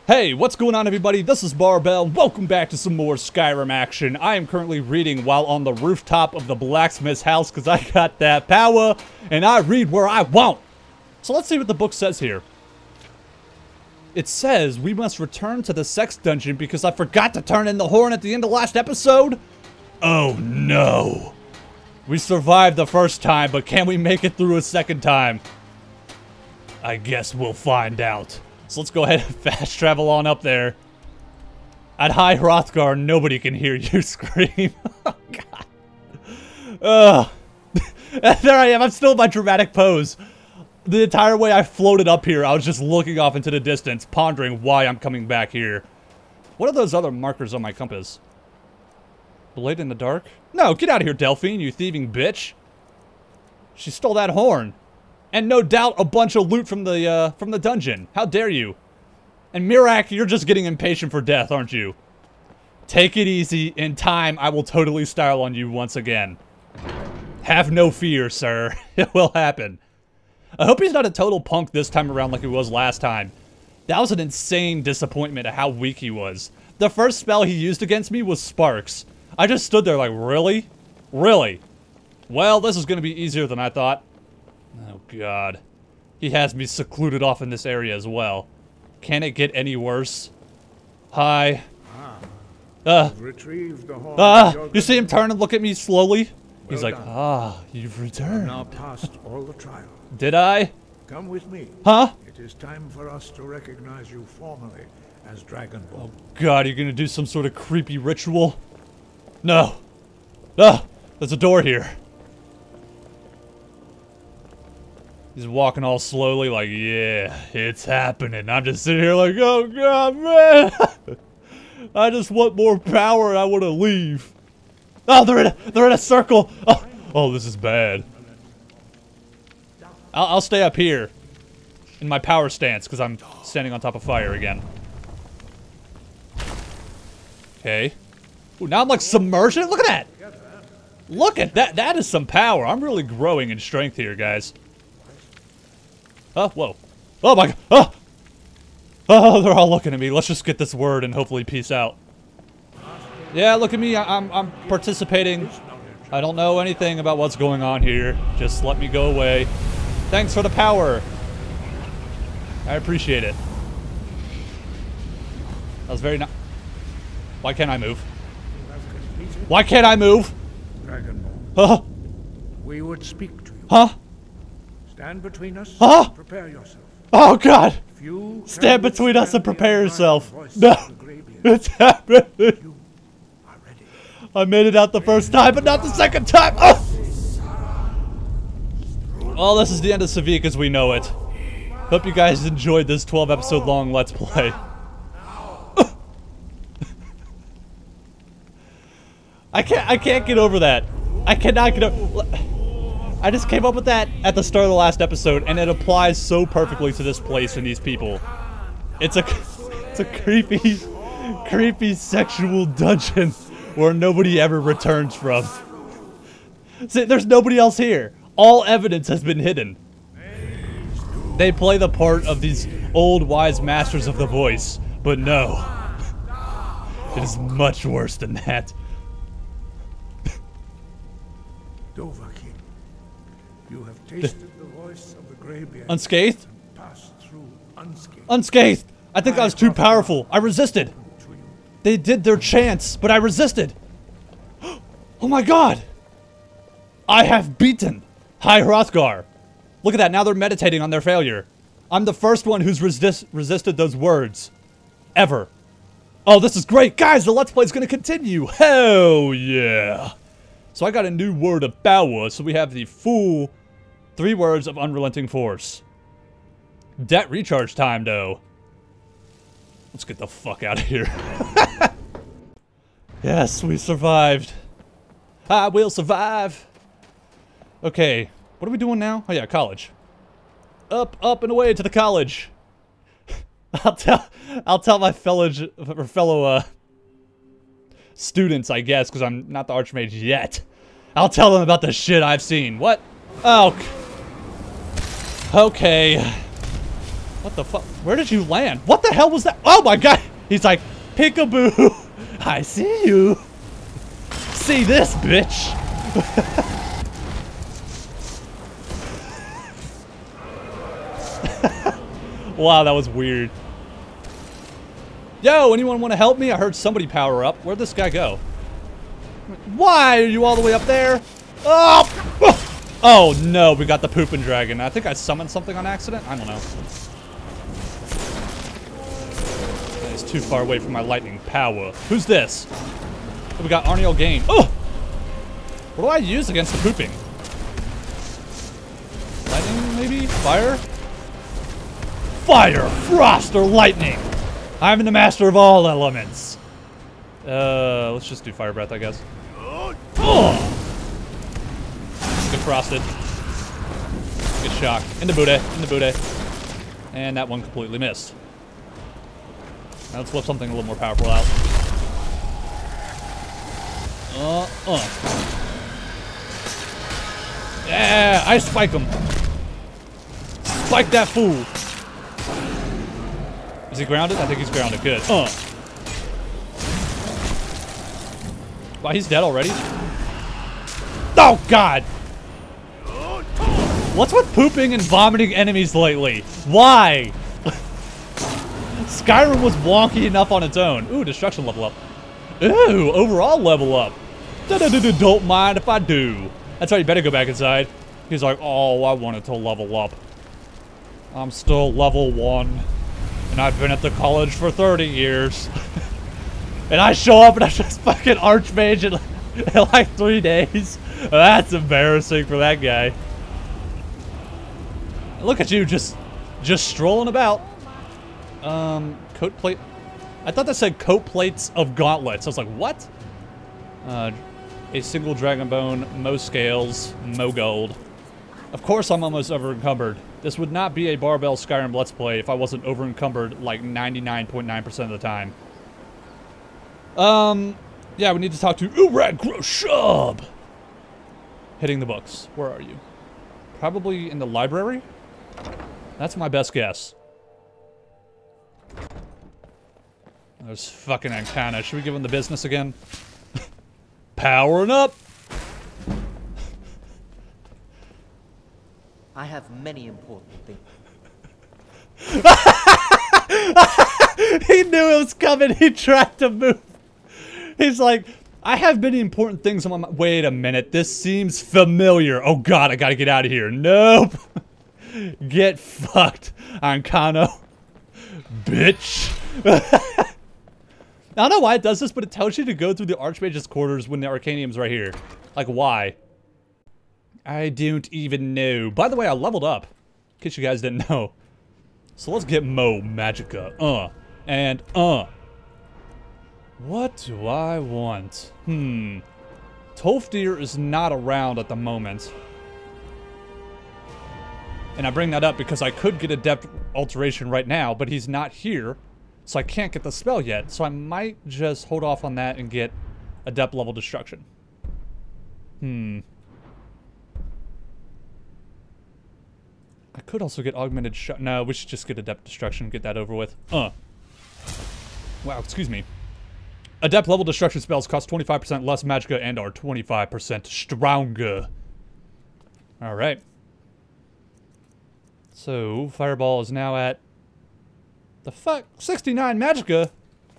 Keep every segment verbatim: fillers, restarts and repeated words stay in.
Hey, what's going on everybody? This is Barbell. Welcome back to some more Skyrim action. I am currently reading while on the rooftop of the blacksmith's house because I got that power and I read where I want. So let's see what the book says here. It says we must return to the sex dungeon because I forgot to turn in the horn at the end of last episode. Oh no. We survived the first time, but can we make it through a second time? I guess we'll find out. So let's go ahead and fast travel on up there. At High Hrothgar, nobody can hear you scream. Oh, God. Ugh. There I am. I'm still in my dramatic pose. The entire way I floated up here, I was just looking off into the distance, pondering why I'm coming back here. What are those other markers on my compass? Blade in the dark? No, get out of here, Delphine, you thieving bitch. She stole that horn. And no doubt a bunch of loot from the, uh, from the dungeon. How dare you? And Miraak, you're just getting impatient for death, aren't you? Take it easy. In time, I will totally style on you once again. Have no fear, sir. It will happen. I hope he's not a total punk this time around like he was last time. That was an insane disappointment at how weak he was. The first spell he used against me was Sparks. I just stood there like, really? Really? Well, this is going to be easier than I thought. Oh, God. He has me secluded off in this area as well. Can it get any worse? Hi. Ah, uh, retrieve the horn. Ah, uh, you see him turn and look at me slowly? Well He's like, done. ah, you've returned. Now past all the trial. Did I? Come with me. Huh? It is time for us to recognize you formally as Dragonborn. Oh, God, you're gonna do some sort of creepy ritual? No. Ah, there's a door here. He's walking all slowly like, yeah, it's happening. I'm just sitting here like, oh, God, man. I just want more power and I want to leave. Oh, they're in a, they're in a circle. Oh, oh this is bad. I'll, I'll stay up here in my power stance because I'm standing on top of fire again. Okay. Ooh, now I'm like submerging. Look at that. Look at that. That is some power. I'm really growing in strength here, guys. Oh, whoa. Oh my God. Oh! Oh, they're all looking at me. Let's just get this word and hopefully peace out. Yeah, look at me. I I'm, I'm participating. I don't know anything about what's going on here. Just let me go away. Thanks for the power. I appreciate it. That was very nice. Why can't I move? Why can't I move? Dragonborn. Huh? We would speak to you. Huh? Stand between us. Huh? Prepare yourself. Oh, God. If you Stand can between us and withstand prepare the yourself. voice No. of the Greybeard, It's happening. you are ready. I made it out the first time, but not the second time. Oh! Well, this is the end of Sevik as we know it. Hope you guys enjoyed this twelve episode long Let's Play. I can't, I can't get over that. I cannot get over... I just came up with that at the start of the last episode, and it applies so perfectly to this place and these people. It's a, it's a creepy, creepy sexual dungeon where nobody ever returns from. See, there's nobody else here. All evidence has been hidden. They play the part of these old wise masters of the voice, but no. It is much worse than that. Dovahkiin, you have tasted the voice of the Greybeard. Unscathed? And passed through unscathed. Unscathed! I think I was too powerful. I resisted. They did their chants, but I resisted. Oh my God! I have beaten High Hrothgar. Look at that, now they're meditating on their failure. I'm the first one who's resist resisted those words. Ever. Oh, this is great! Guys, the Let's Play is gonna continue! Hell yeah! So I got a new word of power, so we have the full three words of unrelenting force. Debt recharge time, though. Let's get the fuck out of here. Yes, we survived. I will survive. Okay, what are we doing now? Oh yeah, college. Up, up and away to the college. I'll tell, I'll tell my fellow, or fellow, uh, students, I guess, because I'm not the Archmage yet. I'll tell them about the shit I've seen. What? Oh. Okay. What the fuck? Where did you land? What the hell was that? Oh my god! He's like, peekaboo! I see you! See this, bitch! Wow, that was weird. Yo, anyone want to help me? I heard somebody power up. Where'd this guy go? Why are you all the way up there? Oh! Oh no, we got the pooping dragon. I think I summoned something on accident. I don't know. He's too far away from my lightning power. Who's this? Oh, we got Arniel Gain. Oh! What do I use against the pooping? Lightning, maybe? Fire? Fire, frost, or lightning. I'm the master of all elements. Uh, let's just do fire breath, I guess. Oh! Get frosted. Get shocked. In the booty. In the booty. And that one completely missed. Now let's flip something a little more powerful out. Uh, uh. Yeah, I spike him. Spike that fool. Is he grounded? I think he's grounded. Good. Uh. Wow, he's dead already? Oh, God! What's with pooping and vomiting enemies lately? Why? Skyrim was wonky enough on its own. Ooh, destruction level up. Ooh, overall level up. Don't mind if I do. That's right, you better go back inside. He's like, oh, I wanted to level up. I'm still level one. And I've been at the college for thirty years. And I show up and I'm just fucking Archmage in, in like three days. That's embarrassing for that guy. Look at you, just just strolling about. Um, coat plate. I thought that said coat plates of gauntlets. I was like, what? Uh, a single dragon bone, mo scales, mo gold. Of course I'm almost over encumbered. This would not be a Barbell Skyrim Let's Play if I wasn't over encumbered like ninety-nine point nine percent of the time. Um, yeah, we need to talk to Urag Groshub. Hitting the books. Where are you? Probably in the library? That's my best guess. There's fucking Ancana. Should we give him the business again? Powering up! I have many important things. He knew it was coming. He tried to move. He's like, I have many important things on my mind. Wait a minute. This seems familiar. Oh god, I gotta get out of here. Nope. Get fucked, Ancano. Bitch. I don't know why it does this, but it tells you to go through the Archmage's quarters when the Arcanium's right here. Like, why? I don't even know. By the way, I leveled up. In case you guys didn't know. So let's get Mo Magica. Uh. And, uh. What do I want? Hmm. Tolfdir is not around at the moment. And I bring that up because I could get Adept Alteration right now, but he's not here. So I can't get the spell yet. So I might just hold off on that and get Adept level Destruction. Hmm. I could also get Augmented Shot. No, we should just get Adept Destruction and get that over with. Uh. Wow, excuse me. Adept level Destruction spells cost twenty-five percent less magicka and are twenty-five percent stronger. Alright. So, Fireball is now at... The fuck? sixty-nine magicka?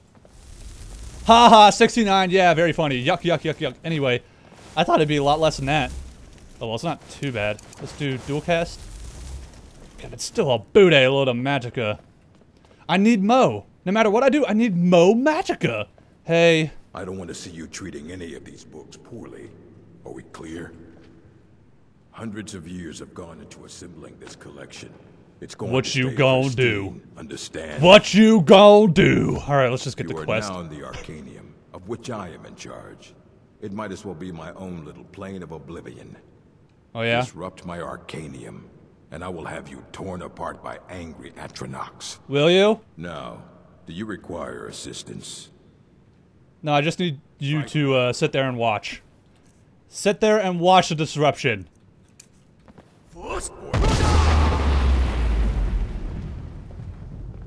Haha, sixty-nine. Yeah, very funny. Yuck, yuck, yuck, yuck. Anyway, I thought it'd be a lot less than that. Oh, well, it's not too bad. Let's do dual cast. God, it's still a booty load of magicka. I need Mo. No matter what I do, I need Mo Magica. Hey. I don't want to see you treating any of these books poorly. Are we clear? Hundreds of years have gone into assembling this collection. It's going what to you stay gonna pristine, do? Understand? What you gonna do? All right, let's just get you the quest. You are now in the Arcanium, of which I am in charge. It might as well be my own little plane of oblivion. Oh yeah. Disrupt my Arcanium, and I will have you torn apart by angry Atronachs. Will you? Now, do you require assistance? No, I just need you to uh, sit there and watch. Sit there and watch the disruption.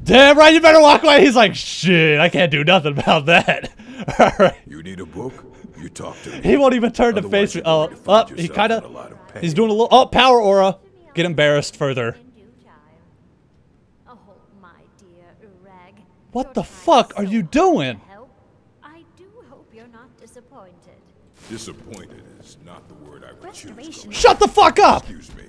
Damn right, you better walk away. He's like, shit, I can't do nothing about that. All right. You need a book? You talk to me. He won't even turn to Otherwise face you're me. Oh, going to oh, find he yourself kind in a of, lot of pain. he's doing a little, oh, power aura. Get embarrassed further. Oh, my dear Urag. What You're the trying fuck so are you hard doing? to help. I do hope you're not disappointed. Disappointed is not the word I would choose. Restoration. Ghost. Shut the fuck up. Excuse me.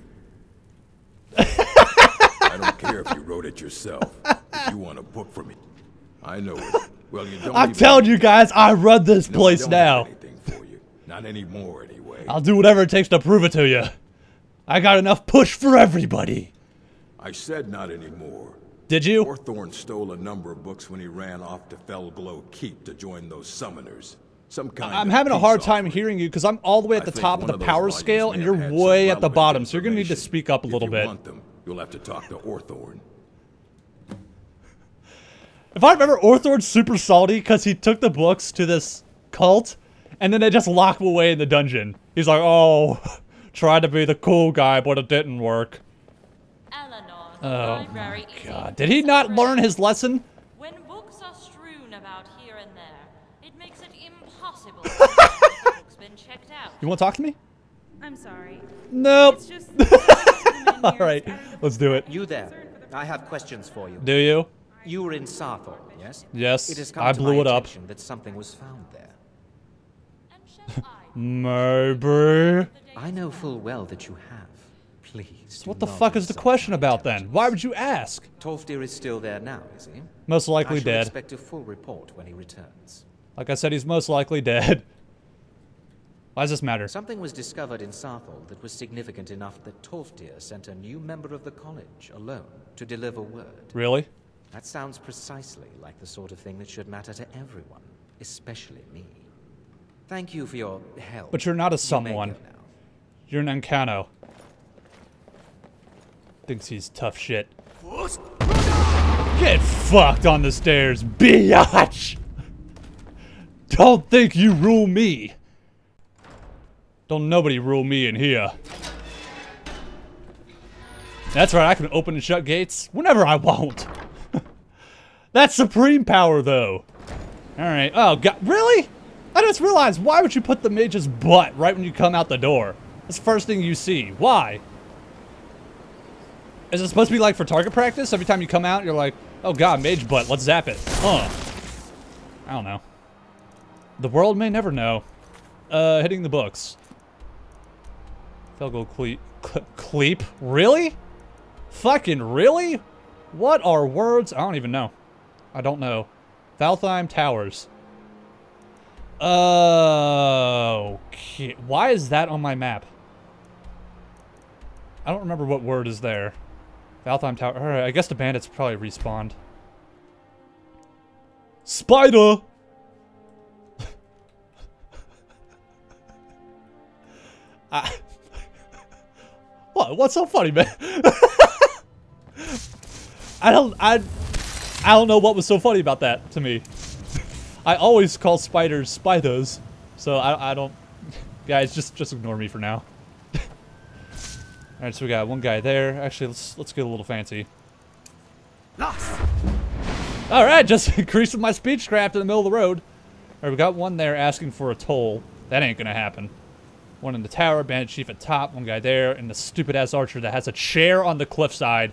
I don't care if you wrote it yourself. If you want a book from me, I know it. Well, you don't. I'm even telling need you it. guys, I run this No, I place don't now. have anything for you. Not anymore, anyway. I'll do whatever it takes to prove it to you. I got enough push for everybody. I said not anymore. Did you? Orthorn stole a number of books when he ran off to Felglow Keep to join those summoners. Some kind I'm of having a peace hard time offering. hearing you because I'm all the way at I the think top of one the of those power volumes scale may and have you're had some way at the relevant bottom, so you're gonna need to information. speak up a If little you bit. want them, you'll have to talk to Orthorn. If I remember, Orthorn's super salty because he took the books to this cult and then they just lock him away in the dungeon. He's like, oh, tried to be the cool guy, but it didn't work. Eleanor, the Oh library my is god. a Did he not place learn his lesson? When books are strewn about here and there, it makes it impossible to know if the book's been checked out. You want to talk to me? I'm sorry. Nope. It's just. All right, let's do it. You there. I have questions for you. Do you? You were in Sarthor, yes? Yes, It has come I to blew my it up. attention that something was found there. And shall I Maybe. I know full well that you have. Please. do What the not fuck is the insult question my about then? intelligence. Why would you ask? Tolfdir is still there now, is he? Most likely I shall dead. expect a full report when he returns. Like I said, he's most likely dead. Why does this matter? Something was discovered in Sarthor that was significant enough that Tolfdir sent a new member of the college alone to deliver word. Really? That sounds precisely like the sort of thing that should matter to everyone, especially me. Thank you for your help. But you're not a You may someone. go now. You're an Ancano. Thinks he's tough shit. Get fucked on the stairs, biatch! Don't think you rule me. Don't nobody rule me in here. That's right, I can open and shut gates whenever I want. That's supreme power, though. Alright, oh god, really? I just realized, why would you put the mage's butt right when you come out the door? That's the first thing you see. Why? Is it supposed to be like for target practice? Every time you come out, you're like, oh god, mage butt, let's zap it. Huh. I don't know. The world may never know. Uh, hitting the books. Felgo Cleep. Cleep? Really? Fucking really? What are words? I don't even know. I don't know. Valtheim Towers. Uh, okay. Why is that on my map? I don't remember what word is there. Valtheim Tower. Alright, I guess the bandits probably respawned. Spider! I what? What's so funny, man? I don't, I, I don't know what was so funny about that to me. I always call spiders spiders, so I, I don't. Guys, just, just ignore me for now. All right, so we got one guy there. Actually, let's let's get a little fancy. All right, just increasing my speechcraft in the middle of the road. All right, we got one there asking for a toll. That ain't gonna happen. One in the tower, bandit chief at top, one guy there, and the stupid ass archer that has a chair on the cliffside.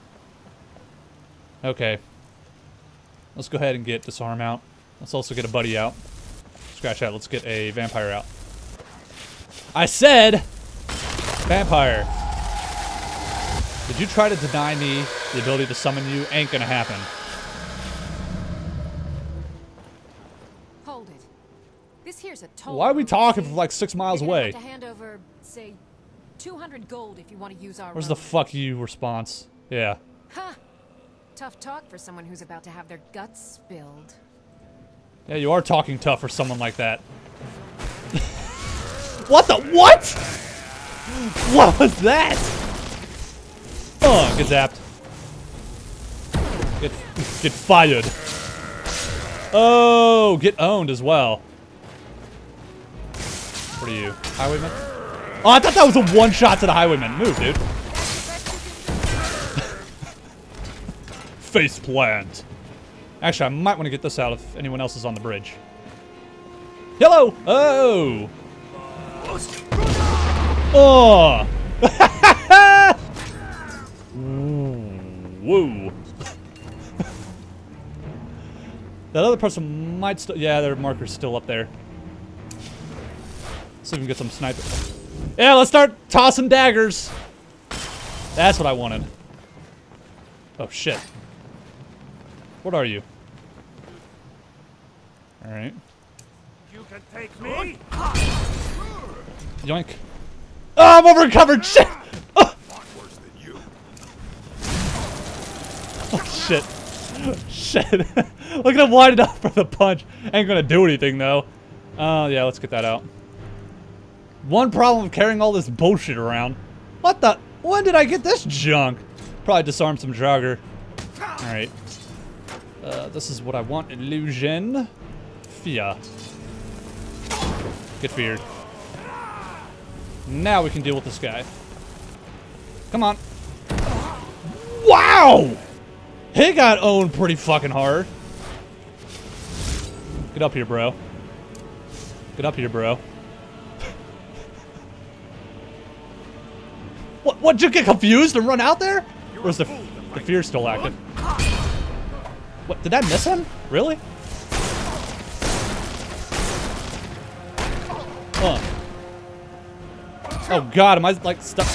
Okay. Let's go ahead and get disarm out. Let's also get a buddy out. Scratch that. Let's get a vampire out. I said vampire. Did you try to deny me the ability to summon you? Ain't gonna happen. Hold it. This here's a toll. Why are we road, talking see? from like six miles You're gonna away? have to hand over, say, two hundred gold if you want to use our Where's road. the fuck you response? Yeah. Huh. Tough talk for someone who's about to have their guts spilled. Yeah, you are talking tough for someone like that. What the what? What was that? Oh, get zapped. Get get fired. Oh, get owned as well. What are you, highwayman? Oh, I thought that was a one shot to the highwayman. Move, dude. face plant. Actually, I might want to get this out if anyone else is on the bridge. Hello! Oh! Oh! Woo! That other person might still... Yeah, their marker's still up there. See if we can get some sniper. Yeah, let's start tossing daggers. That's what I wanted. Oh, shit. What are you? Alright. You can take me. Yoink. Oh, I'm overcovered! Shit! Oh, oh shit. Shit. Look at him winding up for the punch. Ain't gonna do anything, though. Oh, uh, yeah, let's get that out. One problem of carrying all this bullshit around. What the? When did I get this junk? Probably disarm some Draugr. Alright. Uh, this is what I want. Illusion. Fear. Get feared. Now we can deal with this guy. Come on. Wow! He got owned pretty fucking hard. Get up here, bro. Get up here, bro. What? What? Did you get confused and run out there? Or is the, the fear still active? What? Did that miss him? Really? Huh. Oh god, am I like stuck?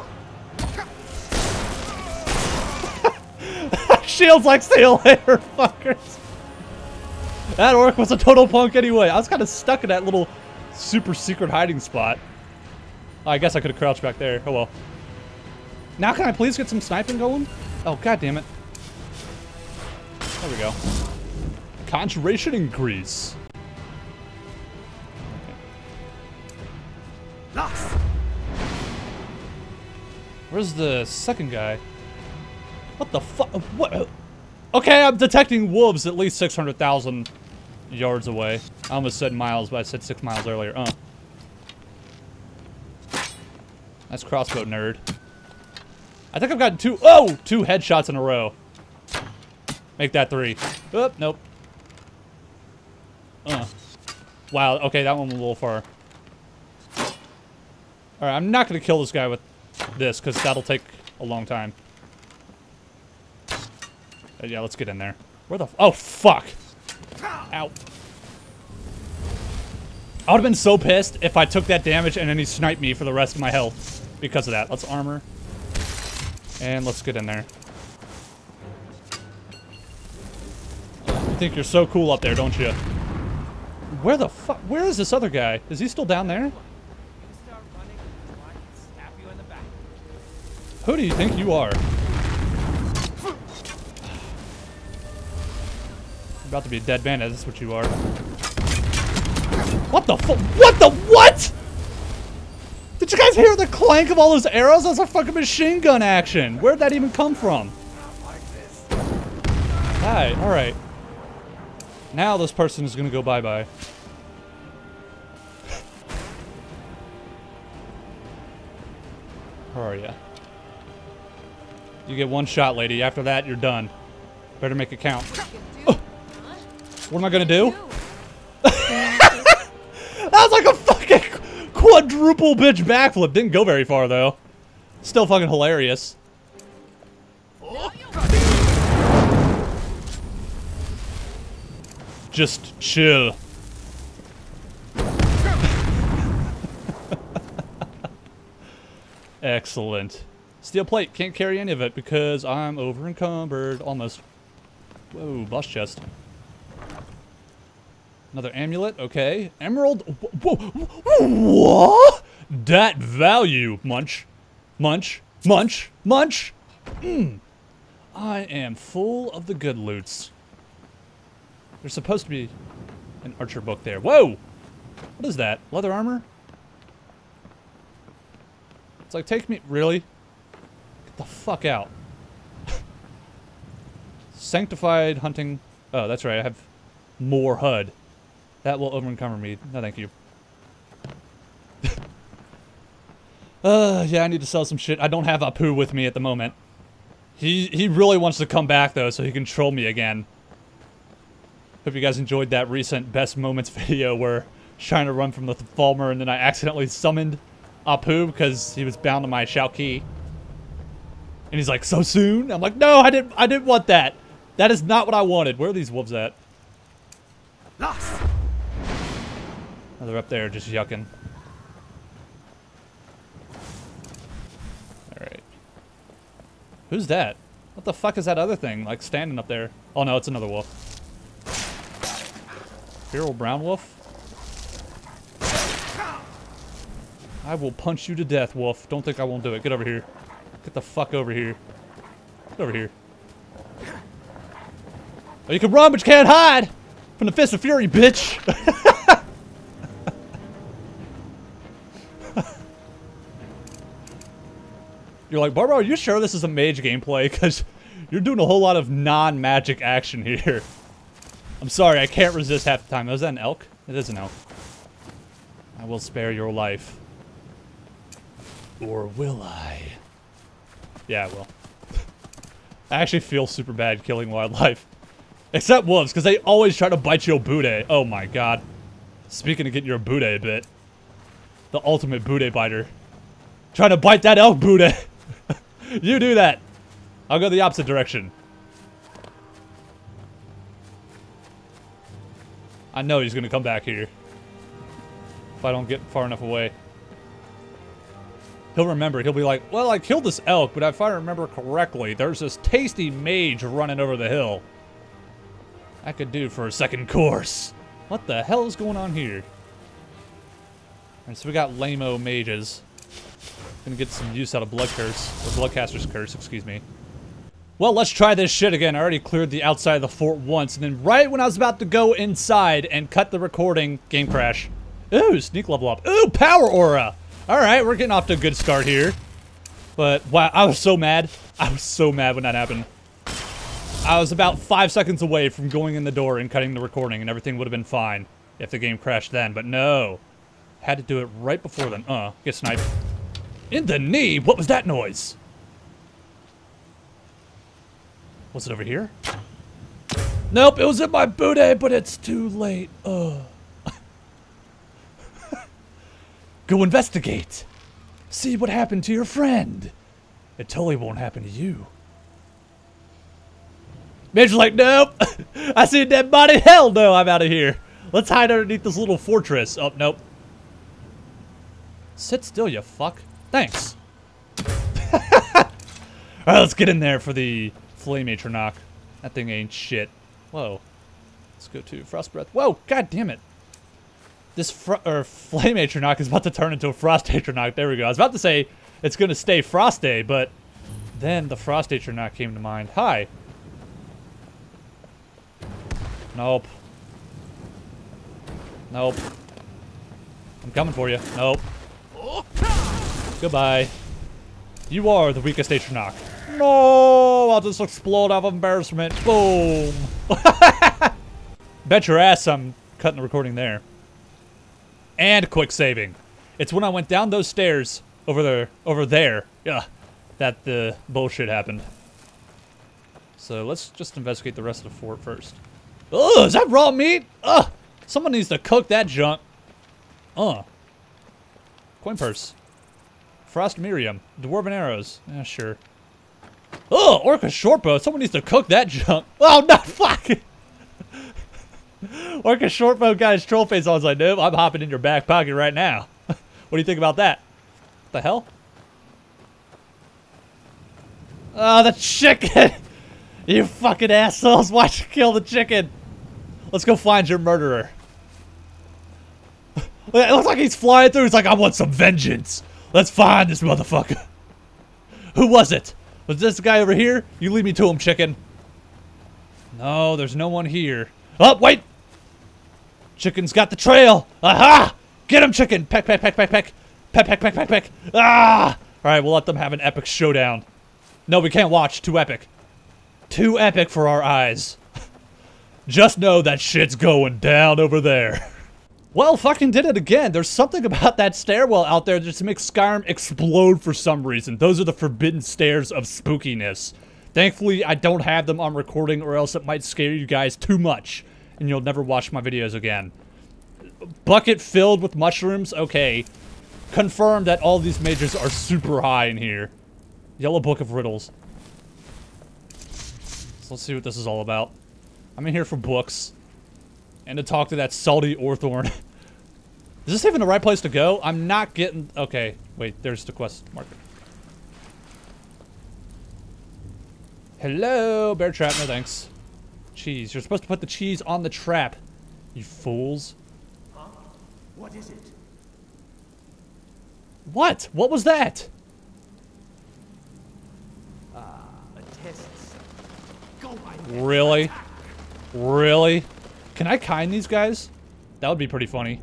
Shields like see you later, fuckers. That orc was a total punk anyway. I was kind of stuck in that little super secret hiding spot. Oh, I guess I could have crouched back there. Oh well. Now can I please get some sniping going? Oh god damn it. There we go. Conjuration increase. Where's the second guy? What the fuck? What? Okay, I'm detecting wolves at least six hundred thousand yards away. I almost said miles, but I said six miles earlier. Uh. That's crossbow nerd. I think I've gotten two, oh, two headshots in a row. Make that three. Oh, nope. Uh. Wow, okay, that one was a little far. Alright, I'm not gonna kill this guy with this, because that'll take a long time. Uh, yeah, let's get in there. Where the f- oh, fuck! Ow. I would've been so pissed if I took that damage and then he sniped me for the rest of my health because of that. Let's armor. And let's get in there. You think you're so cool up there, don't you? Where the fuck? Where is this other guy? Is he still down there? Who do you think you are? You're about to be a dead bandit, that's what you are. What the fu- What the what? Did you guys hear the clank of all those arrows? That's a fucking machine gun action. Where'd that even come from? Hi, alright. Now this person is gonna go bye-bye. Where are ya? You get one shot, lady. After that, you're done. Better make it count. Oh. What am I gonna do? That was like a fucking quadruple bitch backflip. Didn't go very far, though. Still fucking hilarious. Just chill. Excellent. Steel plate. Can't carry any of it because I'm over encumbered. Almost. Whoa, boss chest. Another amulet. Okay. Emerald. Whoa, whoa, what? That value. Munch. Munch. Munch. Munch. Mm. I am full of the good loots. There's supposed to be an archer book there. Whoa! What is that? Leather armor? It's like, take me... Really? Get the fuck out. Sanctified hunting... Oh, that's right. I have more H U D. That will over-encumber me. No, thank you. uh, yeah, I need to sell some shit. I don't have Apu with me at the moment. He, he really wants to come back, though, so he can troll me again. Hope you guys enjoyed that recent Best Moments video where I was trying to run from the Falmer and then I accidentally summoned Apu because he was bound to my Shao Ki. And he's like, so soon? I'm like, no, I didn't I didn't want that. That is not what I wanted. Where are these wolves at? Lost. Oh, they're up there just yucking. Alright. Who's that? What the fuck is that other thing, like, standing up there? Oh, no, it's another wolf. Feral brown wolf? I will punch you to death, wolf. Don't think I won't do it. Get over here. Get the fuck over here. Get over here. Oh, you can run, but you can't hide! From the Fist of Fury, bitch! You're like, Barbara, are you sure this is a mage gameplay? Because you're doing a whole lot of non-magic action here. I'm sorry, I can't resist half the time. Oh, is that an elk? It is an elk. I will spare your life. Or will I? Yeah, I will. I actually feel super bad killing wildlife. Except wolves, because they always try to bite your booty. Oh my god. Speaking of getting your booty bit. The ultimate booty biter. Trying to bite that elk booty. You do that. I'll go the opposite direction. I know he's going to come back here. If I don't get far enough away. He'll remember. He'll be like, well, I killed this elk, but if I remember correctly, there's this tasty mage running over the hill. I could do for a second course. What the hell is going on here? Alright, so we got lame-o mages. Gonna get some use out of Blood Curse. Or Bloodcaster's Curse, excuse me. Well, let's try this shit again. I already cleared the outside of the fort once, and then right when I was about to go inside and cut the recording, game crash. Ooh, sneak level up. Ooh, power aura! Alright, we're getting off to a good start here. But, wow, I was so mad. I was so mad when that happened. I was about five seconds away from going in the door and cutting the recording, and everything would have been fine if the game crashed then, but no. Had to do it right before then. Uh, get sniped. In the knee? What was that noise? Was it over here? Nope, it was in my booty, but it's too late. Ugh. Go investigate. See what happened to your friend. It totally won't happen to you. Mage's like, nope. I see a dead body. Hell no, I'm out of here. Let's hide underneath this little fortress. Oh, nope. Sit still, you fuck. Thanks. Alright, let's get in there for the Flame Atronach. That thing ain't shit. Whoa. Let's go to Frost Breath. Whoa, god damn it. This fr or Flame Atronach is about to turn into a Frost Atronach. There we go. I was about to say it's going to stay Frosty, but then the Frost Atronach came to mind. Hi. Nope. Nope. I'm coming for you. Nope. Goodbye. You are the weakest Atronach. No! I'll just explode out of embarrassment. Boom! Bet your ass I'm cutting the recording there. And quick saving. It's when I went down those stairs over there, over there, yeah, that the bullshit happened. So let's just investigate the rest of the fort first. Ugh, is that raw meat? Ugh! Someone needs to cook that junk. Uh. Coin purse. Frost Miriam. Dwarven arrows. Yeah, sure. Ugh, Orca shortbow. Someone needs to cook that junk. Oh, no, fuck! Orca shortbow got his troll face on. I was like, nope, I'm hopping in your back pocket right now. What do you think about that? What the hell? Oh, the chicken! You fucking assholes. Why'd you kill the chicken? Let's go find your murderer. It looks like he's flying through. He's like, I want some vengeance. Let's find this motherfucker. Who was it? Was this guy over here? You lead me to him, chicken. No, there's no one here. Oh, wait. Chicken's got the trail. Aha! Get him, chicken. Peck, peck, peck, peck, peck. Peck, peck, peck, peck, peck. Ah! All right, we'll let them have an epic showdown. No, we can't watch. Too epic. Too epic for our eyes. Just know that shit's going down over there. Well, fucking did it again. There's something about that stairwell out there that just makes Skyrim explode for some reason. Those are the forbidden stairs of spookiness. Thankfully, I don't have them on recording, or else it might scare you guys too much, and you'll never watch my videos again. Bucket filled with mushrooms? Okay. Confirmed that all these majors are super high in here. Yellow Book of Riddles. So let's see what this is all about. I'm in here for books. And to talk to that salty Orthorn. Is this even the right place to go? I'm not getting... Okay. Wait, there's the quest marker. Hello, bear trap. No thanks. Cheese. You're supposed to put the cheese on the trap. You fools. Huh? What is it? What? What was that? Ah, a test. Go, my Really? attack. Really? Can I kind these guys? That would be pretty funny.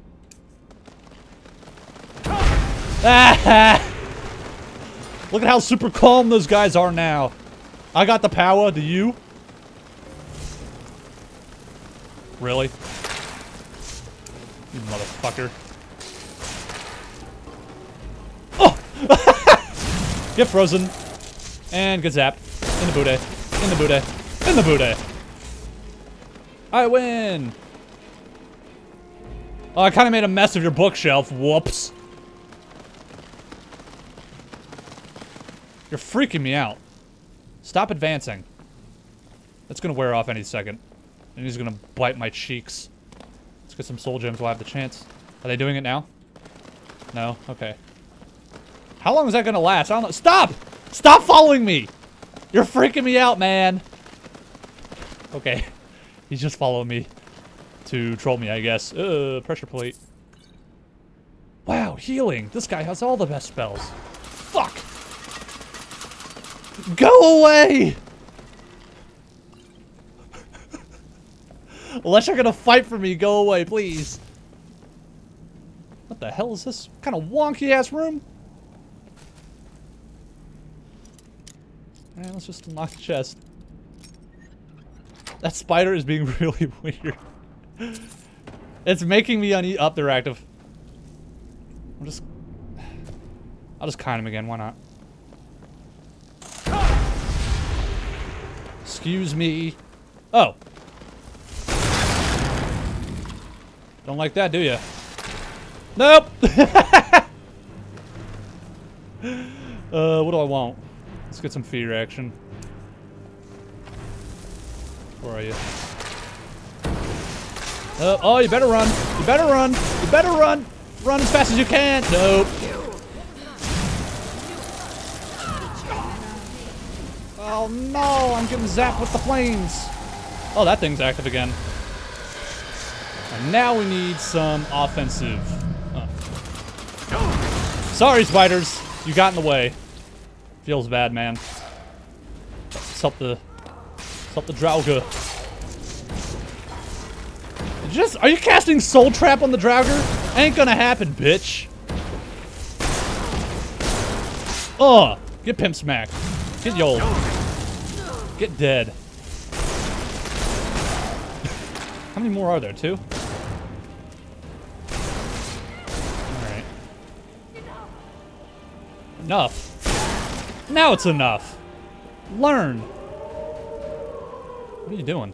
Ah! Look at how super calm those guys are now. I got the power. Do you? Really? You motherfucker. Oh! Get frozen. And get zapped. In the booty. In the booty. In the booty. I win! Oh, I kind of made a mess of your bookshelf. Whoops. You're freaking me out. Stop advancing. That's gonna wear off any second. And he's gonna bite my cheeks. Let's get some soul gems while I have the chance. Are they doing it now? No? Okay. How long is that gonna last? I don't know. Stop! Stop following me! You're freaking me out, man! Okay. He's just following me to troll me, I guess. Uh, pressure plate. Wow, healing. This guy has all the best spells. Fuck! Go away! Unless you're gonna fight for me, go away, please. What the hell is this? What kind of wonky ass room? Alright, let's just unlock the chest. That spider is being really weird. It's making me une- up. They're active. I'm just... I'll just kind him again, why not? Excuse me. Oh. Don't like that, do you? Nope! uh, what do I want? Let's get some fear action. Where are you? Uh, oh, you better run. You better run. You better run. Run as fast as you can. Nope. Oh no, I'm getting zapped with the flames. Oh, that thing's active again. And now we need some offensive. Uh. Sorry, spiders. You got in the way. Feels bad, man. Let's help the... Let's help the Draugr. Just... Are you casting Soul Trap on the Draugr? Ain't gonna happen, bitch. Ugh. Get Pimp Smack. Get Yol. Get dead. How many more are there? Two? Alright. Enough. Now it's enough. Learn. What are you doing?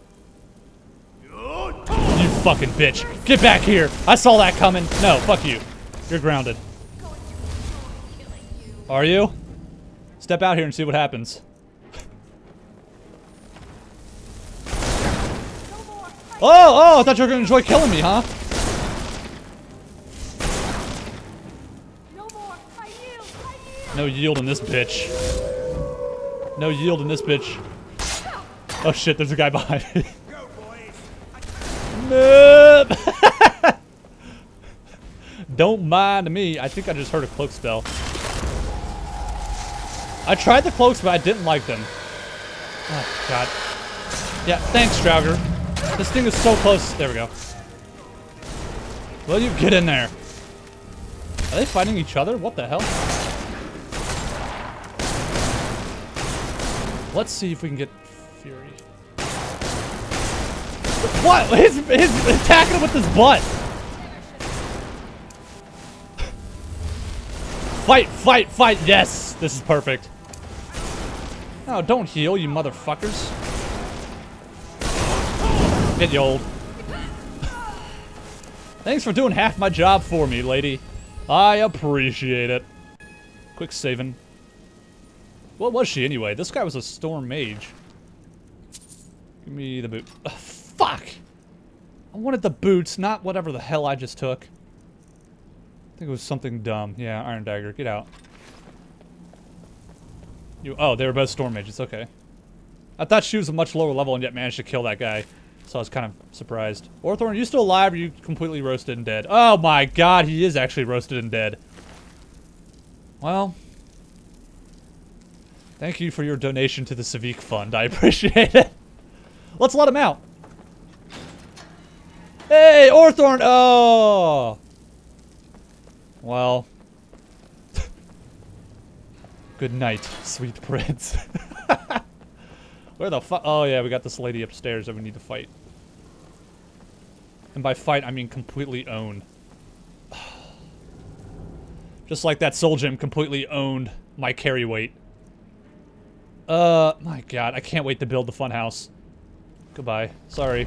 You fucking bitch. Get back here. I saw that coming. No, fuck you. You're grounded. Are you? Step out here and see what happens. Oh, oh, I thought you were going to enjoy killing me, huh? No more. I yield. I yield. No yield in this bitch. No yield in this bitch. Oh shit, there's a guy behind me. Nope. Don't mind me. I think I just heard a cloak spell. I tried the cloaks, but I didn't like them. Oh, God. Yeah, thanks, Draugr. This thing is so close. There we go. Will you get in there? Are they fighting each other? What the hell? Let's see if we can get Fury. What? He's, he's attacking him with his butt. Fight, fight, fight. Yes. This is perfect. No, don't heal, you motherfuckers. Get you old. Thanks for doing half my job for me, lady. I appreciate it. Quick saving. What was she anyway? This guy was a storm mage. Give me the boot. Ugh, fuck! I wanted the boots, not whatever the hell I just took. I think it was something dumb. Yeah, Iron Dagger. Get out. You. Oh, they were both storm mages. Okay. I thought she was a much lower level and yet managed to kill that guy. So I was kind of surprised. Orthorn, are you still alive or are you completely roasted and dead? Oh my god, he is actually roasted and dead. Well. Thank you for your donation to the Civic Fund. I appreciate it. Let's let him out. Hey, Orthorn! Oh! Well. Good night, sweet prince. Where the fuck? Oh yeah, we got this lady upstairs that we need to fight. And by fight, I mean completely own. Just like that Soul Gem completely owned my carry weight. Uh, my god, I can't wait to build the funhouse. Goodbye. Sorry.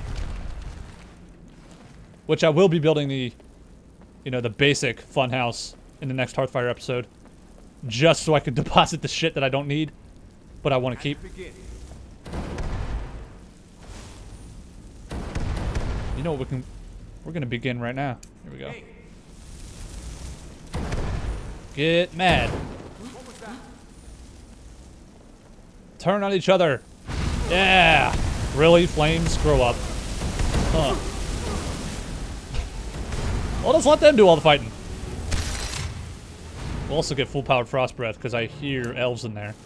Which I will be building the, you know, the basic funhouse in the next Hearthfire episode. Just so I can deposit the shit that I don't need, but I want to keep. You know what, we can, we're gonna begin right now. Here we go. Get mad. Turn on each other. Yeah. Really, flames? Grow up. Huh. Well, let's let them do all the fighting. We'll also get full-powered Frost Breath, because I hear elves in there.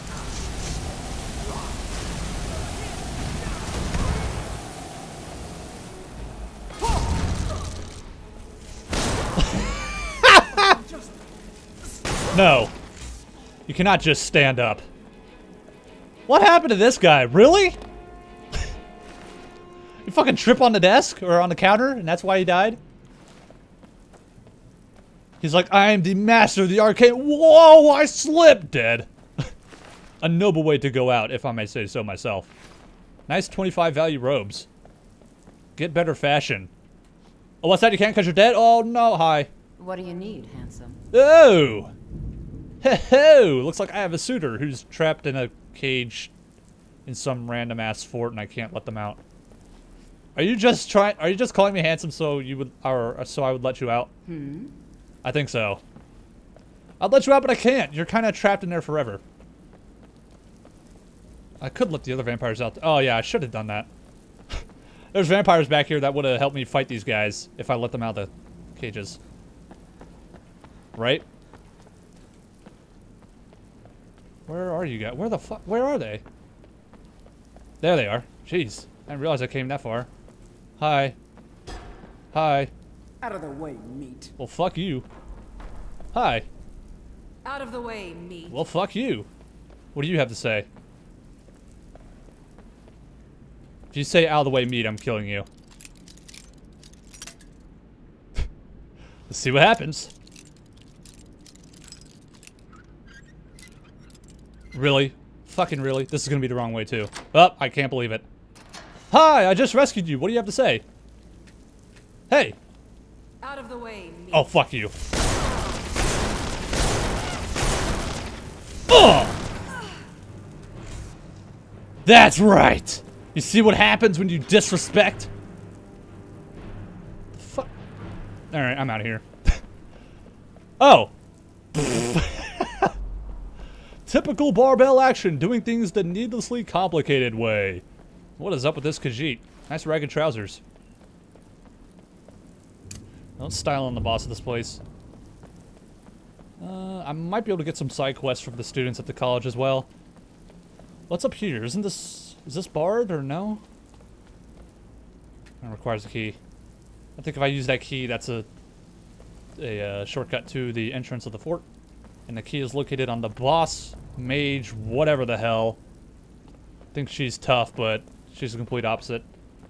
No. You cannot just stand up. What happened to this guy? Really? You fucking trip on the desk or on the counter, and that's why he died? He's like, I am the master of the arcane. Whoa, I slipped, dead. A noble way to go out, if I may say so myself. Nice twenty-five value robes. Get better fashion. Oh, what's that? You can't because you're dead? Oh, no. Hi. What do you need, handsome? Oh. Ho-ho. Looks like I have a suitor who's trapped in a cage in some random ass fort and I can't let them out. Are you just trying, are you just calling me handsome so you would, or so I would let you out? Hmm? I think so. I'd let you out, but I can't. You're kind of trapped in there forever. I could let the other vampires out. Oh, yeah, I should have done that. There's vampires back here that would have helped me fight these guys if I let them out of the cages. Right? Where are you guys? Where the fuck? Where are they? There they are. Jeez. I didn't realize I came that far. Hi. Hi. Out of the way, meat. Well, fuck you. Hi. Out of the way, meat. Well, fuck you. What do you have to say? If you say out of the way meat, I'm killing you. Let's see what happens. Really? Fucking really? This is gonna be the wrong way, too. Oh, I can't believe it. Hi, I just rescued you. What do you have to say? Hey. Out of the way, meat. Oh, fuck you. Ugh! That's right! You see what happens when you disrespect? The fuck? Alright, I'm out of here. Oh! Typical barbell action, doing things the needlessly complicated way. What is up with this Khajiit? Nice ragged trousers. Don't style on the boss of this place. Uh, I might be able to get some side quests from the students at the college as well. What's up here? Isn't this... Is this barred or no? It requires a key. I think if I use that key, that's a... A uh, shortcut to the entrance of the fort. And the key is located on the boss, mage, whatever the hell. I think she's tough, but she's the complete opposite.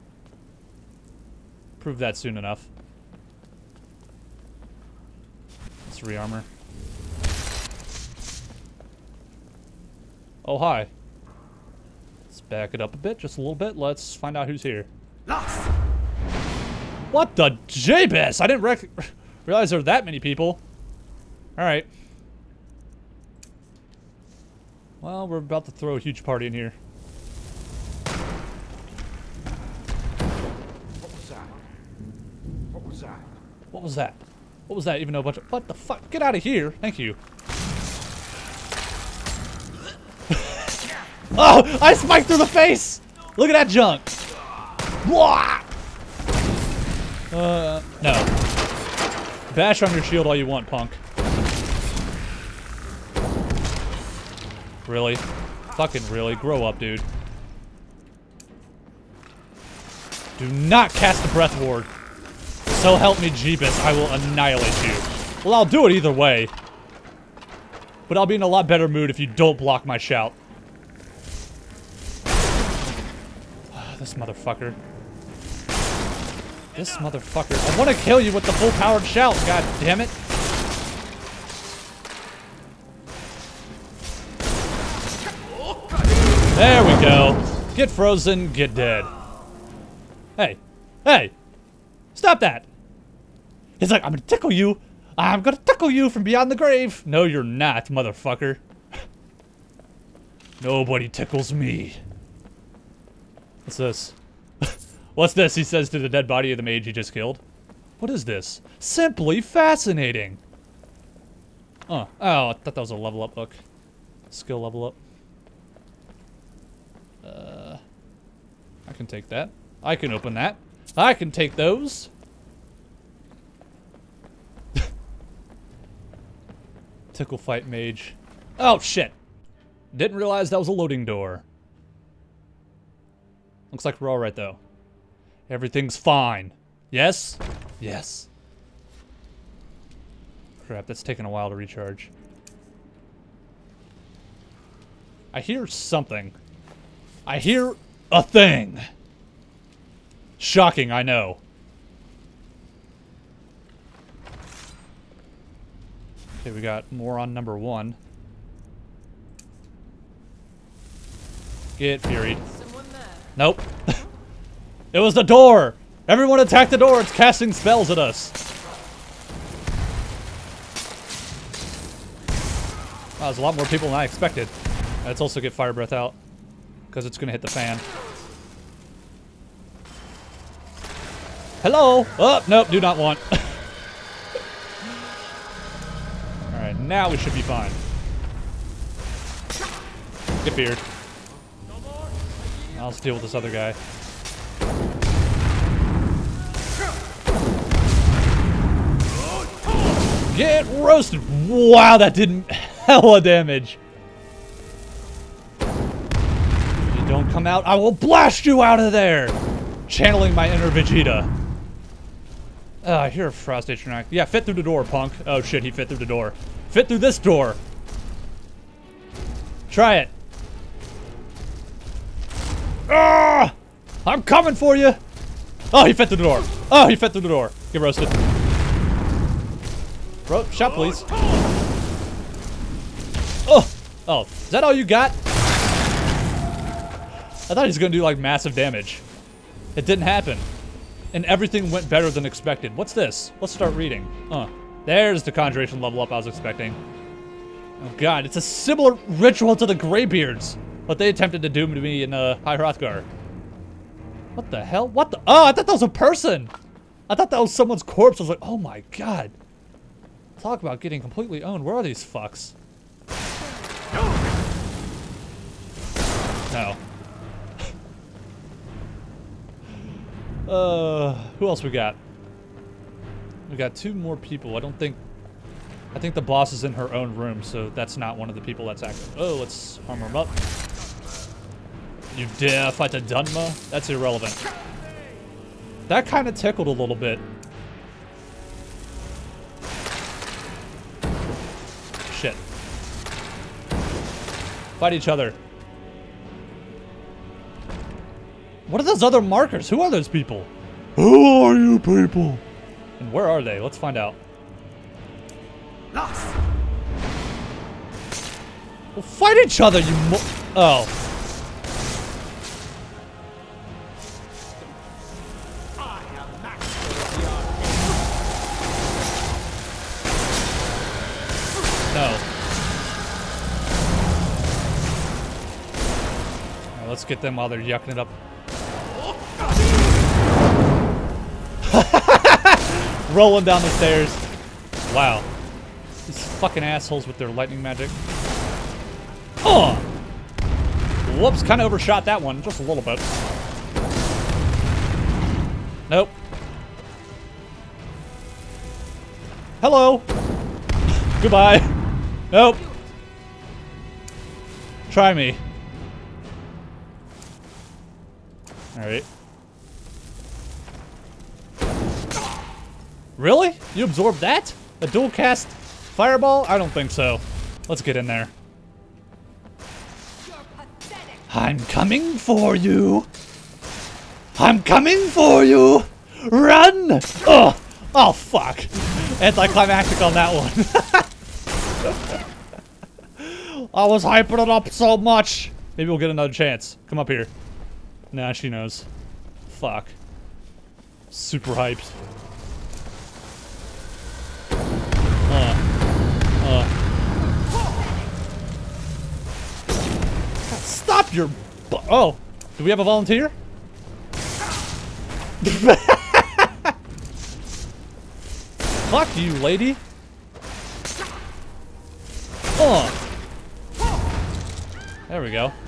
Prove that soon enough. Let's re-armor. Oh, hi. Let's back it up a bit, just a little bit. Let's find out who's here. Lost. What the J-Bass? I didn't rec realize there were that many people. Alright. Well, we're about to throw a huge party in here. What was that? What was that? What was that? What was that? Even though a bunch of... What the fuck? Get out of here. Thank you. Oh! I spiked through the face! Look at that junk! Blah! Uh, no. Bash on your shield all you want, punk. Really? Fucking really? Grow up, dude. Do not cast the breath ward. So help me, Jeebus, I will annihilate you. Well, I'll do it either way. But I'll be in a lot better mood if you don't block my shout. This motherfucker. This motherfucker. I want to kill you with the full-powered shout, god damn it. There we go. Get frozen, get dead. Hey. Hey. Stop that. He's like, I'm gonna tickle you. I'm gonna tickle you from beyond the grave. No, you're not, motherfucker. Nobody tickles me. What's this? What's this? He says to the dead body of the mage he just killed. What is this? Simply fascinating. Oh, oh, I thought that was a level up book. Skill level up. Uh, I can take that. I can open that. I can take those. Tickle fight mage. Oh, shit. Didn't realize that was a loading door. Looks like we're all right, though. Everything's fine. Yes? Yes. Crap, that's taking a while to recharge. I hear something. I hear a thing. Shocking, I know. Okay, we got more on number one. Get furied. Nope. It was the door! Everyone attack the door! It's casting spells at us! Wow, there's a lot more people than I expected. Let's also get fire breath out, because it's gonna hit the fan. Hello! Oh, nope, do not want. Alright, now we should be fine. Get feared. Now let's deal with this other guy. Get roasted! Wow, that did hella damage. If you don't come out, I will blast you out of there! Channeling my inner Vegeta. Oh, I hear a Frost Atronach. Yeah, fit through the door, punk. Oh shit, he fit through the door. Fit through this door. Try it. Ah! I'm coming for you! Oh, he fit through the door. Oh, he fit through the door. Get roasted. Bro, shot, please. Oh! Oh, is that all you got? I thought he was gonna do, like, massive damage. It didn't happen. And everything went better than expected. What's this? Let's start reading. Uh, there's the conjuration level up I was expecting. Oh god, it's a similar ritual to the Greybeards. What they attempted to do to me in uh, High Hrothgar. What the hell? What the? Oh, I thought that was a person! I thought that was someone's corpse. I was like, oh my god. Talk about getting completely owned. Where are these fucks? No. uh, who else we got? We got two more people. I don't think... I think the boss is in her own room, so that's not one of the people that's active. Oh, let's armor him up. You dare fight a Dunma? That's irrelevant. That kind of tickled a little bit. Shit. Fight each other. What are those other markers? Who are those people? Who are you people? And where are they? Let's find out. Lost. Well, fight each other, you mo- Oh. No. Now let's get them while they're yucking it up. Rolling down the stairs. Wow. These fucking assholes with their lightning magic. Oh! Whoops, kind of overshot that one. Just a little bit. Nope. Hello! Goodbye. Nope. Try me. Alright. Really? You absorbed that? A dual cast fireball? I don't think so. Let's get in there. I'm coming for you. I'm coming for you. Run! Oh, oh fuck. Anticlimactic on that one. I was hyping it up so much. Maybe we'll get another chance. Come up here. Nah, she knows. Fuck. Super hyped. Uh. Uh. God, stop your bu- Oh. Do we have a volunteer? Fuck you, lady. Oh. There we go.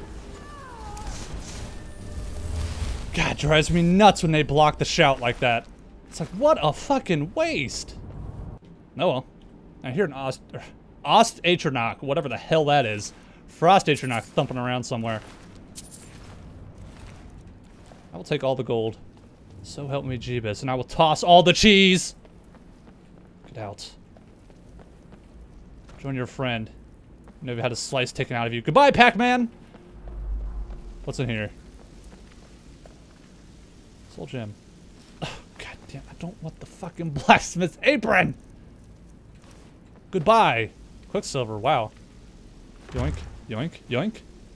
God, drives me nuts when they block the shout like that. It's like, what a fucking waste. Oh well. I hear an Ost... Ost Atronach, whatever the hell that is. Frost Atronach thumping around somewhere. I will take all the gold. So help me, Jeebus. And I will toss all the cheese! Get out. Join your friend. You never had a slice taken out of you. Goodbye, Pac-Man! What's in here? Soul gem. Oh, God damn, I don't want the fucking blacksmith apron! Goodbye! Quicksilver, wow. Yoink, yoink, yoink.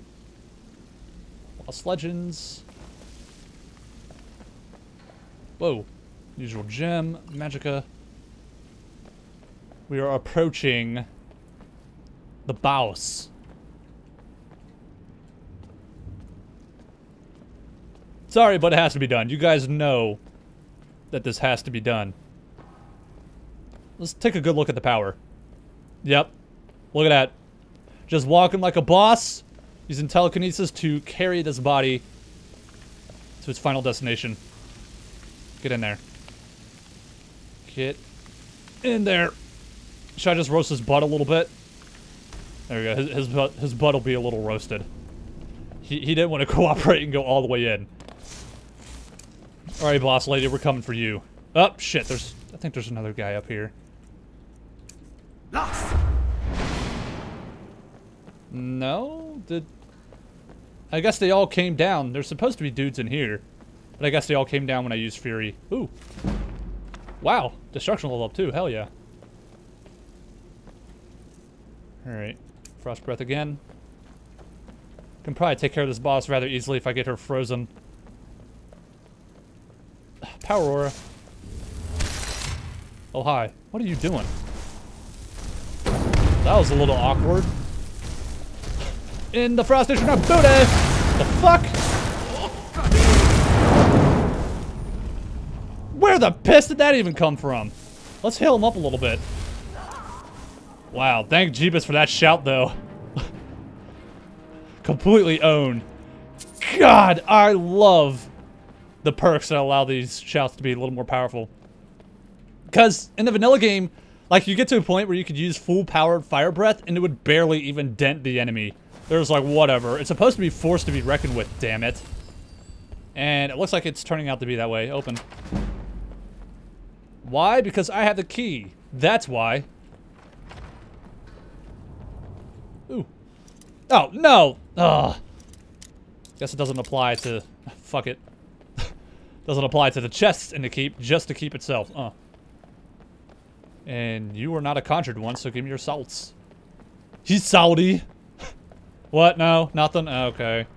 Lost Legends. Whoa. Usual gem, Magicka. We are approaching the boss. Sorry, but it has to be done. You guys know that this has to be done. Let's take a good look at the power. Yep. Look at that. Just walking like a boss, using telekinesis to carry this body to its final destination. Get in there. Get in there. Should I just roast his butt a little bit? There we go. His, his, butt, his butt will be a little roasted. He, he didn't want to cooperate and go all the way in. Alright, boss lady, we're coming for you. Oh, shit. There's, I think there's another guy up here. Lost. No? Did... I guess they all came down. There's supposed to be dudes in here. But I guess they all came down when I used Fury. Ooh. Wow. Destruction level up too. Hell yeah. Alright. Frost Breath again. Can probably take care of this boss rather easily if I get her frozen. Power Aura. Oh, hi. What are you doing? That was a little awkward. In the Frost Atronach booty! The fuck? Where the piss did that even come from? Let's heal him up a little bit. Wow, thank Jeebus for that shout, though. Completely owned. God, I love the perks that allow these shouts to be a little more powerful. Because in the vanilla game, like, you get to a point where you could use full-powered Fire Breath, and it would barely even dent the enemy. There's like, whatever. It's supposed to be forced to be reckoned with, damn it. And it looks like it's turning out to be that way. Open. Why? Because I have the key. That's why. Ooh. Oh, no! Ugh. Guess it doesn't apply to... Fuck it. Doesn't apply to the chests in the keep, just to keep itself. Uh. And you are not a conjured one, so give me your salts. He's salty. What? No, nothing? Okay.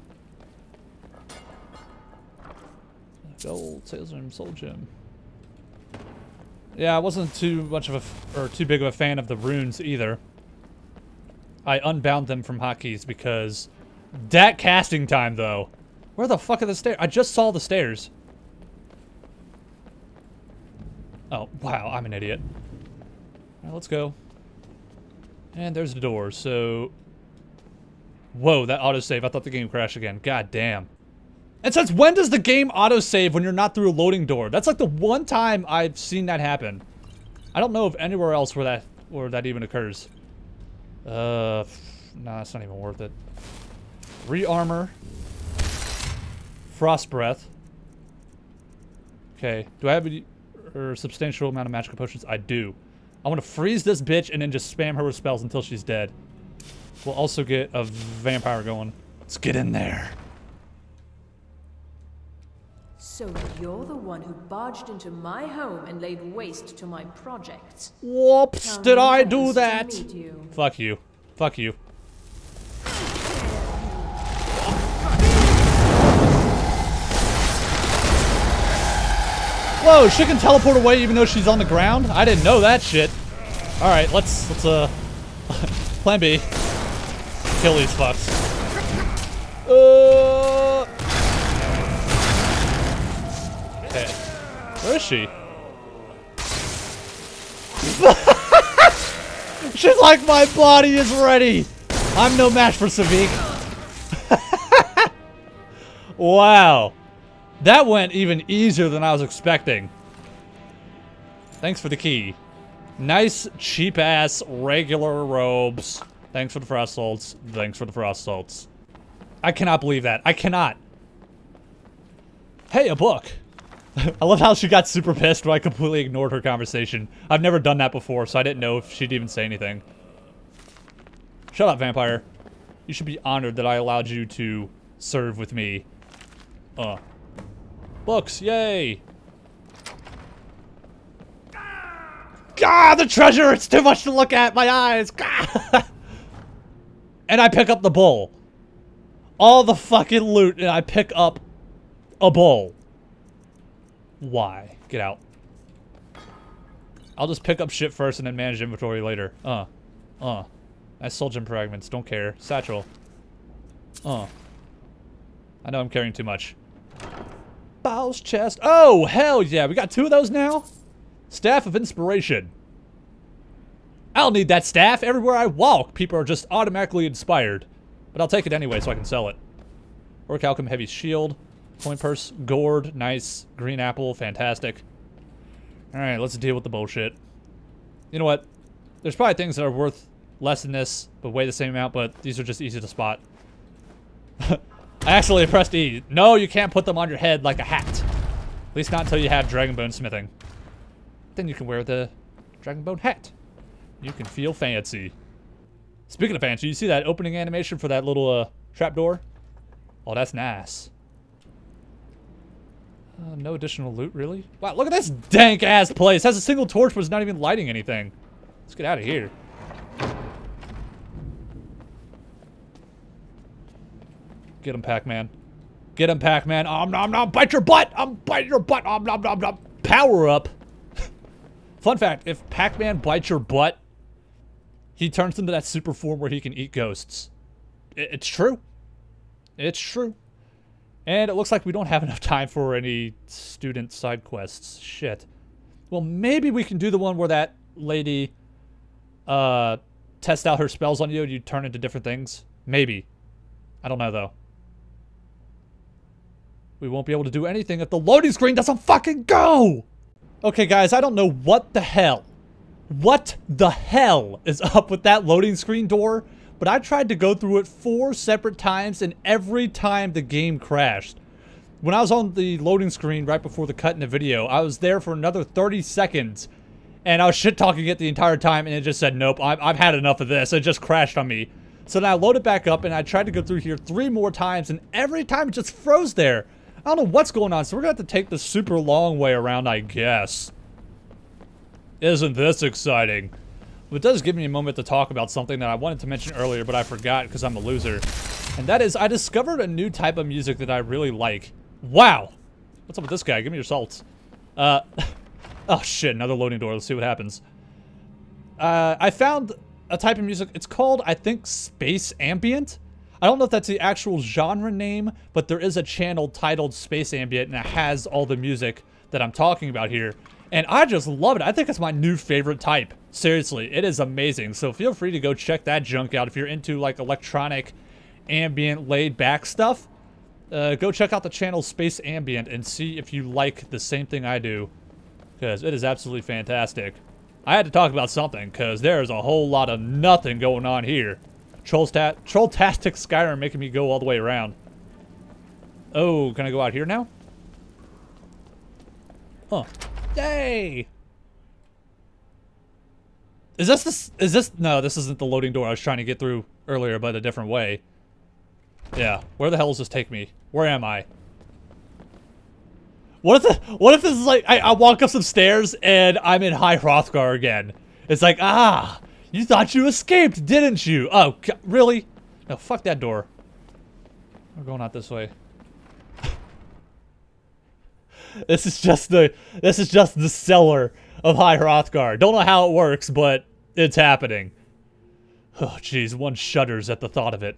Gold, salesman, soul gem. Yeah, I wasn't too much of a, f or too big of a fan of the runes either. I unbound them from hotkeys because that casting time though. Where the fuck are the stairs? I just saw the stairs. Oh, wow, I'm an idiot. Alright, let's go. And there's the door, so... Whoa, that autosave. I thought the game crashed again. God damn. And since when does the game autosave when you're not through a loading door? That's like the one time I've seen that happen. I don't know of anywhere else where that where that even occurs. Uh, nah, it's not even worth it. Re-armor. Frost breath. Okay, do I have a or substantial amount of magical potions? I do. I want to freeze this bitch and then just spam her with spells until she's dead. We'll also get a vampire going. Let's get in there. So you're the one who barged into my home and laid waste to my projects. Whoops, How did I nice do to that? meet you. Fuck you. Fuck you. Whoa, she can teleport away even though she's on the ground? I didn't know that shit. Alright, let's, let's, uh... Plan B. Kill these fucks. Uh... Okay. Where is she? She's like, my body is ready! I'm no match for Savik. Wow. That went even easier than I was expecting. Thanks for the key. Nice, cheap-ass, regular robes. Thanks for the frost salts. Thanks for the frost salts. I cannot believe that. I cannot. Hey, a book. I love how she got super pissed when I completely ignored her conversation. I've never done that before, so I didn't know if she'd even say anything. Shut up, vampire. You should be honored that I allowed you to serve with me. Uh. Books, yay! God, the treasure! It's too much to look at! My eyes! God. And I pick up the bowl. All the fucking loot, and I pick up a bowl. Why? Get out. I'll just pick up shit first and then manage inventory later. Uh. Uh. Nice soul gem fragments. Don't care. Satchel. Uh. I know I'm carrying too much. Bow's chest. Oh, hell yeah. We got two of those now? Staff of Inspiration. I'll need that staff. Everywhere I walk, people are just automatically inspired. But I'll take it anyway so I can sell it. Orichalcum Heavy Shield. Coin Purse. Gourd. Nice. Green Apple. Fantastic. Alright, let's deal with the bullshit. You know what? There's probably things that are worth less than this, but weigh the same amount, but these are just easy to spot. I actually pressed E. No, you can't put them on your head like a hat. At least not until you have Dragonbone smithing. Then you can wear the Dragonbone hat. You can feel fancy. Speaking of fancy, you see that opening animation for that little uh, trapdoor? Oh, that's nice. Uh, no additional loot, really? Wow, look at this dank-ass place. It has a single torch, but it's not even lighting anything. Let's get out of here. Get him, Pac-Man. Get him, Pac-Man. Om nom nom. Bite your butt. I'm biting your butt. Om nom nom nom. Power up. Fun fact, if Pac-Man bites your butt, he turns into that super form where he can eat ghosts. It, it's true. It's true. And it looks like we don't have enough time for any student side quests. Shit. Well, maybe we can do the one where that lady uh, tests out her spells on you and you turn into different things. Maybe. I don't know, though. We won't be able to do anything if the loading screen doesn't fucking go! Okay, guys, I don't know what the hell. What the hell is up with that loading screen door? But I tried to go through it four separate times, and every time the game crashed. When I was on the loading screen right before the cut in the video, I was there for another thirty seconds. And I was shit-talking it the entire time, and it just said, nope, I've, I've had enough of this. It just crashed on me. So then I loaded back up, and I tried to go through here three more times, and every time it just froze there. I don't know what's going on, so we're going to have to take the super long way around, I guess. Isn't this exciting? It does give me a moment to talk about something that I wanted to mention earlier, but I forgot because I'm a loser. And that is, I discovered a new type of music that I really like. Wow! What's up with this guy? Give me your salts. Uh, oh shit, another loading door. Let's see what happens. Uh, I found a type of music. It's called, I think, Space Ambient. I don't know if that's the actual genre name, but there is a channel titled Space Ambient, and it has all the music that I'm talking about here. And I just love it. I think it's my new favorite type. Seriously, it is amazing. So feel free to go check that junk out if you're into like electronic, ambient, laid-back stuff. Uh, go check out the channel Space Ambient and see if you like the same thing I do, because it is absolutely fantastic. I had to talk about something, because there's a whole lot of nothing going on here. Trollstat Trolltastic Skyrim making me go all the way around. Oh, can I go out here now? Huh. Yay! Is this this? Is this? No, this isn't the loading door I was trying to get through earlier, but a different way. Yeah. Where the hell does this take me? Where am I? What if the, what if this is like I, I walk up some stairs and I'm in High Hrothgar again? It's like, ah, you thought you escaped, didn't you? Oh, God, really? No, fuck that door. We're going out this way. This is just the this is just the cellar of High Hrothgar. Don't know how it works, but it's happening. Oh, jeez, one shudders at the thought of it.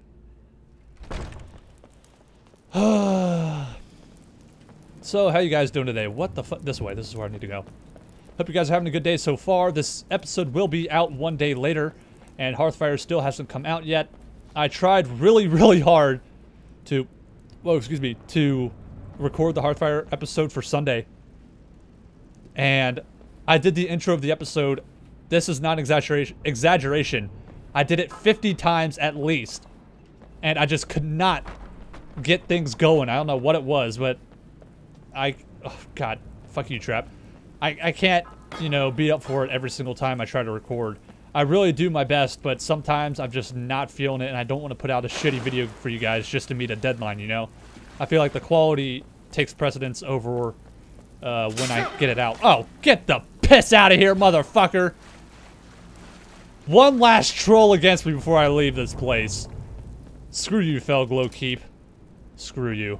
So, how you guys doing today? What the fuck? This way. This is where I need to go. Hope you guys are having a good day so far. This episode will be out one day later, and Hearthfire still hasn't come out yet. I tried really, really hard to, well, excuse me, to record the Hearthfire episode for Sunday. And I did the intro of the episode. This is not exaggeration. Exaggeration. I did it fifty times at least. And I just could not get things going. I don't know what it was, but I, oh God, fuck you, Trap. I, I can't, you know, be up for it every single time I try to record. I really do my best, but sometimes I'm just not feeling it, and I don't want to put out a shitty video for you guys just to meet a deadline, you know? I feel like the quality takes precedence over uh, when I get it out. Oh, get the piss out of here, motherfucker! One last troll against me before I leave this place. Screw you, Felglow Keep. Screw you.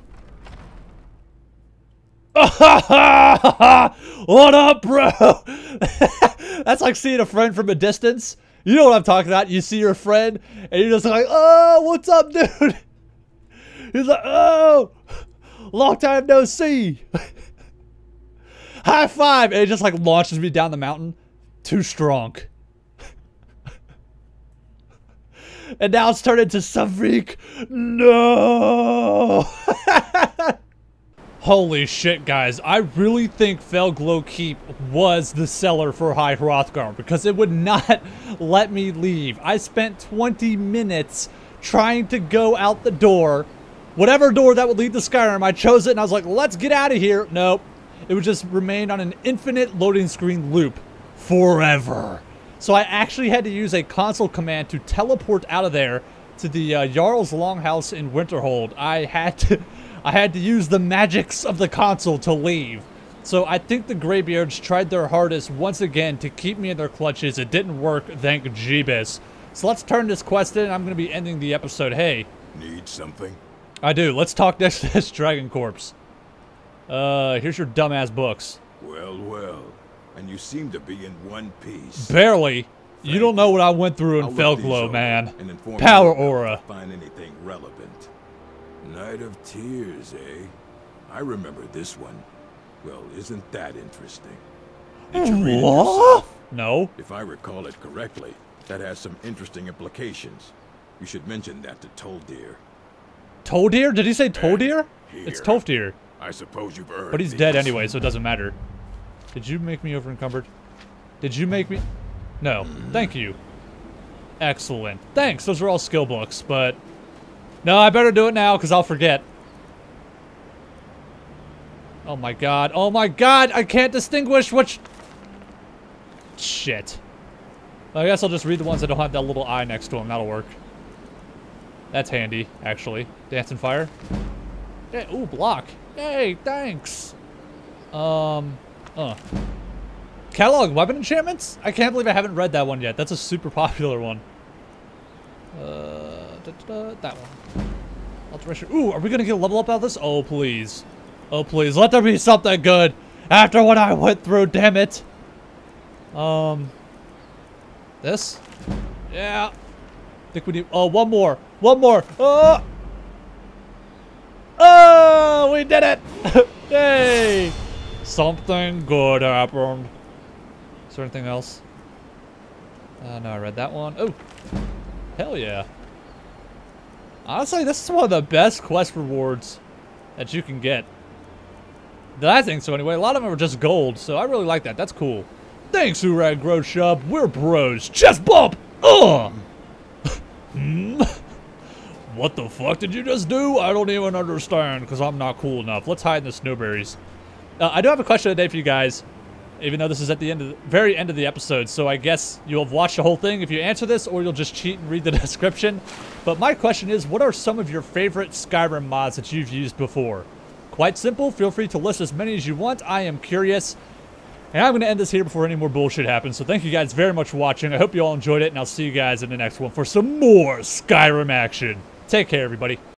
What up, bro? That's like seeing a friend from a distance. You know what I'm talking about. You see your friend, and you're just like, oh, what's up, dude? He's like, oh, long time no see. High five. And it just like launches me down the mountain. Too strong. And now it's turned into Savik. No. Holy shit, guys. I really think Felglow Keep was the seller for High Hrothgar because it would not let me leave. I spent twenty minutes trying to go out the door. Whatever door that would lead to Skyrim, I chose it and I was like, let's get out of here. Nope. It would just remain on an infinite loading screen loop forever. So I actually had to use a console command to teleport out of there to the uh, Jarl's Longhouse in Winterhold. I had to... I had to use the magics of the console to leave. So I think the Greybeards tried their hardest once again to keep me in their clutches. It didn't work, thank Jeebus. So let's turn this quest in. I'm going to be ending the episode. Hey. Need something? I do. Let's talk next to this Dragon Corpse. Uh, here's your dumbass books. Well, well. And you seem to be in one piece. Barely. You don't know what I went through in Felglow, man. Power aura. Find anything relevant. Night of Tears, eh? I remember this one. Well, isn't that interesting? Did you read it yourself? No. If I recall it correctly, that has some interesting implications. You should mention that to Toldir. Toldir? Did he say Toldir? Here. It's Tolfdir. I suppose you've heard. But he's these. dead anyway, so it doesn't matter. Did you make me over encumbered? Did you make me? No. Mm. Thank you. Excellent. Thanks. Those are all skill books, but... No, I better do it now, because I'll forget. Oh my god. Oh my god! I can't distinguish which... Shit. I guess I'll just read the ones that don't have that little eye next to them. That'll work. That's handy, actually. Dancing Fire. Yeah, ooh, block. Hey, thanks. Um, uh. Catalog weapon enchantments? I can't believe I haven't read that one yet. That's a super popular one. Uh, da, da, da, that one. Alteration. Ooh, are we gonna get a level up out of this? Oh, please. Oh, please. Let there be something good after what I went through, damn it. Um, this? Yeah. I think we need, oh, one more. One more. Oh! Oh, we did it! Hey! Something good happened. Is there anything else? Uh, no, I read that one. Oh, hell yeah. Honestly, this is one of the best quest rewards that you can get. I think so anyway. A lot of them are just gold, so I really like that. That's cool. Thanks, Urag Groshub. We're bros. Chest bump! Ugh! Hmm? What the fuck did you just do? I don't even understand, because I'm not cool enough. Let's hide in the snowberries. Uh, I do have a question today for you guys, even though this is at the end of the very end of the episode, so I guess you'll have watched the whole thing if you answer this, or you'll just cheat and read the description. But my question is, what are some of your favorite Skyrim mods that you've used before? Quite simple. Feel free to list as many as you want. I am curious. And I'm going to end this here before any more bullshit happens. So thank you guys very much for watching. I hope you all enjoyed it, and I'll see you guys in the next one for some more Skyrim action. Take care, everybody.